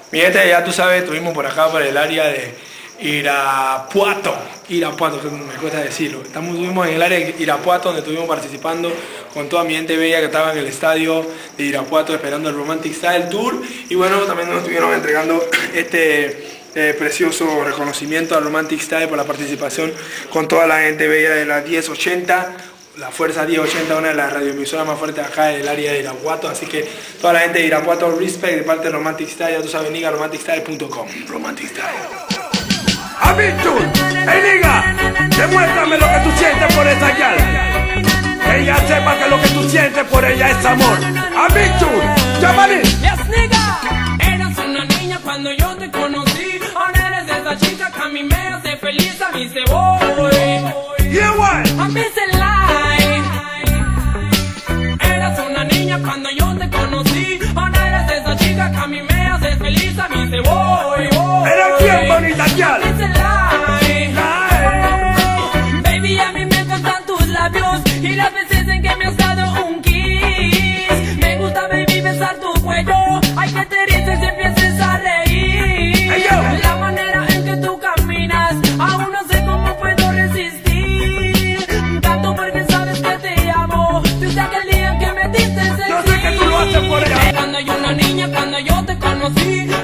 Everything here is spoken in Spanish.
Mi gente, ya tú sabes, estuvimos por acá, por el área de Irapuato, que me cuesta decirlo. Estuvimos en el área de Irapuato, donde estuvimos participando con toda mi gente bella que estaba en el estadio de Irapuato esperando el Romantic Style Tour. Y bueno, también nos estuvieron entregando este precioso reconocimiento al Romantic Style por la participación con toda la gente bella de la 1080. La Fuerza 1080, una de las radioemisoras más fuertes acá del área de Irapuato, así que toda la gente de Irapuato, respect de parte de Romantic Style, ya tú sabes, nigga, romanticstyle.com. Romantic Style. Abitur, hey nigga, demuéstrame lo que tú sientes por esa gal. Que ella sepa que lo que tú sientes por ella es amor. Abitur, llámale. Yes, nigga, eras una niña cuando yo te conocí. Ahora eres esa chica que a mí me hace feliz, a mí se voy. Yeah, what? A mí se lie. Eras una niña cuando yo te conocí. Ahora eres esa chica que a mí me hace feliz, a mí se voy. Eres bien bonita, gal. A mí se lie. Baby, a mí me gustan tus labios y las veces en que me has dado un kiss. Me gusta, baby, besar tu cuello. Ay, que te ríes y empieces a reír. Hey, yo. La manera en que tú caminas, aún no sé cómo puedo resistir. Tanto porque sabes que te amo. Desde aquel día que me diste Yo sé que tú lo haces por ella. Cuando yo una niña, cuando yo te conocí.